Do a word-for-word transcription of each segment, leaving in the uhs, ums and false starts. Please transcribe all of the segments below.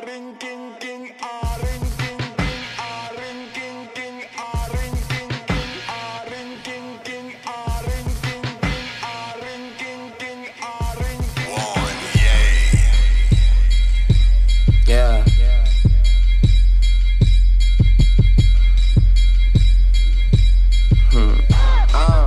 ring king king ah ring king king ah ring king king ah ring king king ah ring king king ah ring king king ah ring king king ah ring king one yeah. Hmm. Uh.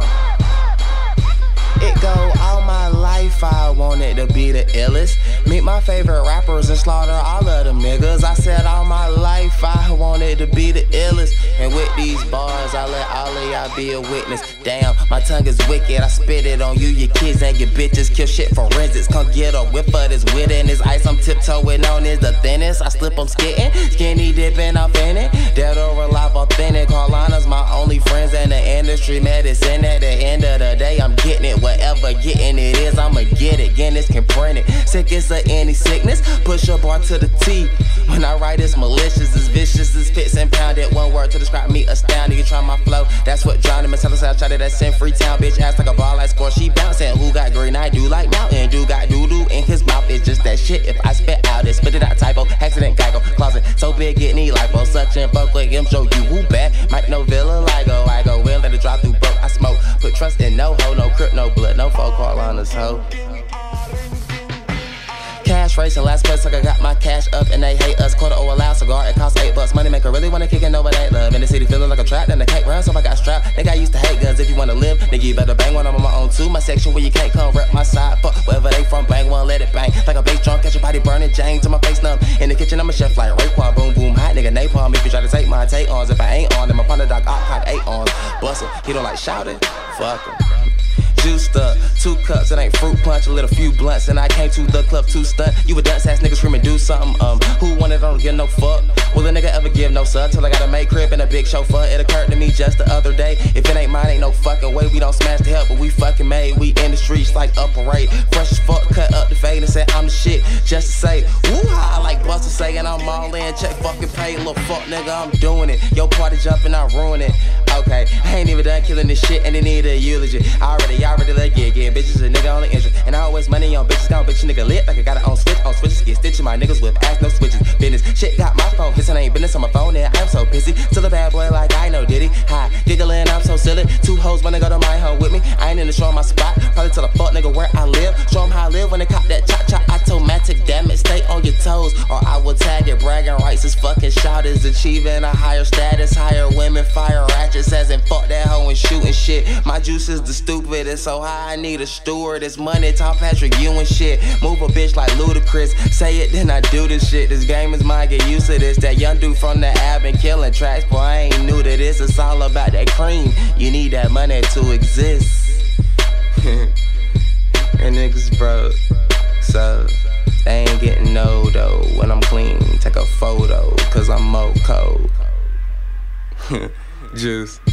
It go all my life, I wanted to be the illest. Meet my favorite rappers and slaughter all of them niggas. I said all my life I wanted to be the illest. And with these bars, I let all of y'all be a witness. Damn, my tongue is wicked, I spit it on you, your kids and your bitches. Kill shit forensics, come get a whiff of this wit and this ice I'm tiptoeing on is the thinnest. I slip, I'm skitting, skinny dipping, I'm in it. Dead or alive, authentic, Carolina's my only friends in the industry. Medicine at the end of the day, I'm getting it. Whatever getting it is, I'ma get it. Guinness can print it. Sickest of any sickness, push a bar to the T. When I write, it's malicious, it's vicious, it's fits and pounded. One word to describe me, astounding. You try my flow, that's what drowning me. Tell us I tried it, that's in Freetown. Bitch ass like a ball, like score, she bouncing. Who got green? I do like mountain. Do got doo doo in his mouth. It's just that shit. If I spit out, it spit it out. Typo, accident, geico, closet so big, it need lipo. Such and fuck like him, show you who bad. Mike no villa, Ligo, I go will let it drop through broke. I smoke, put trust in no hoe, no crip, no blood, no folk, Carolina's hoe. Cash racing, last place like I got my cash up and they hate us. Quarter or a loud cigar, it costs eight bucks. Money maker really wanna kick it, no it ain't love. In the city feeling like a trap, then the cake round, so I got strapped. Nigga, I used to hate guns. If you wanna live, nigga, you better bang one. I'm on my own too. My section where you can't come rep my side. Fuck wherever they from, bang one, let it bang. Like a bass drum, catch your body burning, Jane to my face numb. In the kitchen, I'm a chef like Raekwon, boom boom, hot nigga napalm. If you try to take my take ons, if I ain't on, then my partner dog op hot eight ons. Bust him, he don't like shouting, fuck him. Juiced up, two cups, it ain't fruit punch, a little few blunts, and I came to the club to stunt. You a dunce ass nigga screaming, do something. Um, who wanted don't give no fuck? Will a nigga ever give no sub? Till I got a make crib and a big chauffeur. It occurred to me just the other day. If it ain't mine, ain't no fucking way. We don't smash the help, but we fucking made. We in the streets like a parade. Fresh as fuck, cut up the fade and said I'm the shit. Just to say, woo ha, like Buster saying I'm all in. Check fucking pay, little fuck nigga, I'm doing it. Yo party jumping, I ruin it. Okay, I ain't even done killing this shit and they need a eulogy. I already, I already let get getting bitches a nigga only interest. And I always money on bitches, got bitch nigga lit like I got it on switch, on switches. Get stitching my niggas with ass, no switches. Business, shit got my phone, his ain't business on my phone and I'm so pissy. Still a bad boy like I know Diddy. Hi, giggling, I'm so silly. Two hoes wanna go to my home with me. I ain't in the show on my spot. Probably tell a fuck nigga where I live. Show them how I live when they cop that chop chop automatic. Damn it, stay on your toes or I will tag it. Bragging rights is fucking shouters. Achieving a higher status, higher women, fire ratchets. As in fuck that hoe and shooting shit. My juice is the stupidest, so high I need a steward. It's money, Tom Patrick, you and shit. Move a bitch like Ludacris. Say it, then I do this shit. This game is mine, get used to this. That young dude from the Ab and killing tracks, boy, I ain't new to this. It's all about that cream. You need that money to exist. And niggas broke, so they ain't getting no dough. When I'm clean, take a photo, cause I'm mo cold. Juice.